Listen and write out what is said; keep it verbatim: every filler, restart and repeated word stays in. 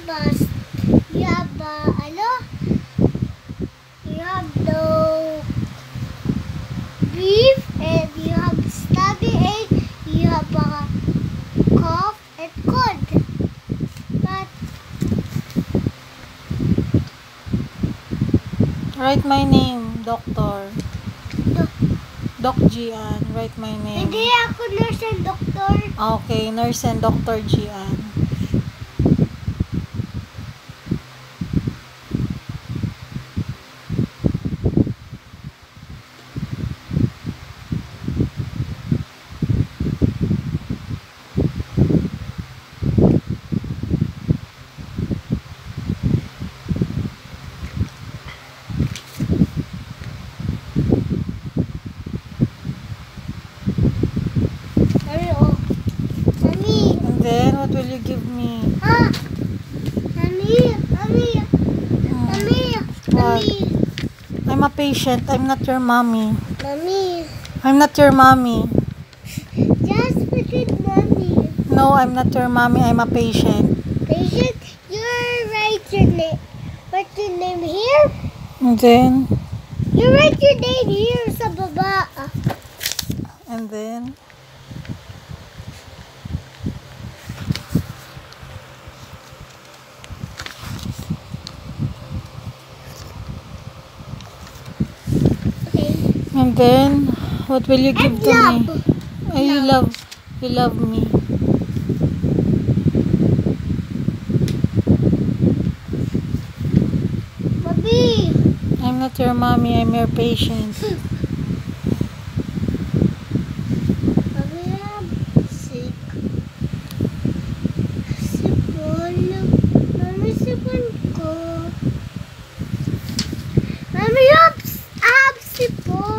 a, you have a, ano? You have no beef and you have stomach ache. You have a cough and cold. But Write my name, doctor. do- Doc Gian. Write my name. hindi ako nurse and doctor. Okay, nurse and Doctor Gian. Mami, oh. Mami, And then, what will you give me? ah. Mami, mami, Hmm. mami, What? mami, I'm a patient. I'm not your mommy. mami. I'm not your mommy. Just because mommy. No, I'm not your mommy. I'm a patient. Patient, you write your name. Write your name here. And then, You write your name here sa baba. and then, Okay. and then, what will you give And to love. me? Oh, you love, you love me. Mommy. I'm not your mommy. I'm your patient. Mommy, I'm sick. Sipon. Mommy, sipon ko. Mommy, I'm, I'm sipon.